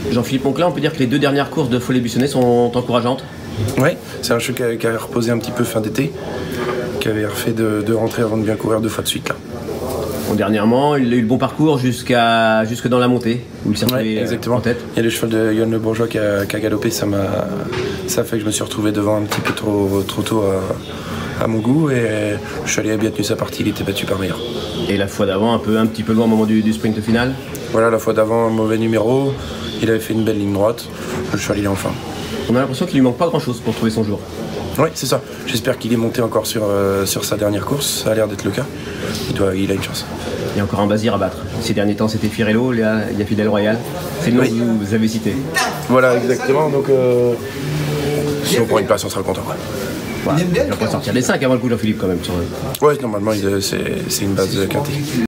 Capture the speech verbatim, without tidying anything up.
Jean-Philippe Monclin, on peut dire que les deux dernières courses de Follet-Buissonnet sont encourageantes. Oui, c'est un cheval qui, a- qui avait reposé un petit peu fin d'été, qui avait refait de, de rentrer avant de bien courir deux fois de suite là. Bon, dernièrement, il a eu le bon parcours jusqu'à jusque dans la montée, où il s'est retrouvé Ouais, exactement. en tête. Il y a le cheval de Yann Le Bourgeois qui a, qui a galopé, ça m'a, ça a fait que je me suis retrouvé devant un petit peu trop, trop tôt à, à mon goût et je suis allé bien tenu sa partie, il était battu par meilleur. Et la fois d'avant, un, peu, un petit peu loin au moment du, du sprint final. Voilà, la fois d'avant, un mauvais numéro, il avait fait une belle ligne droite, je suis allé enfin. On a l'impression qu'il lui manque pas grand-chose pour trouver son jour. Oui, c'est ça. J'espère qu'il est monté encore sur, euh, sur sa dernière course, ça a l'air d'être le cas. Il, doit, il a une chance. Il y a encore un Bazir à battre. Ces derniers temps, c'était Firello, il y a, il y a Fidèle Royal. C'est le nom Oui. que vous, vous avez cité. Voilà, exactement. Donc, euh, si on prend une place, on sera content. Quoi. Voilà. Il va pas sortir des cinq avant le coup, Jean-Philippe, quand même. Sur... Ouais, normalement, il- c'est c'est une base quintée.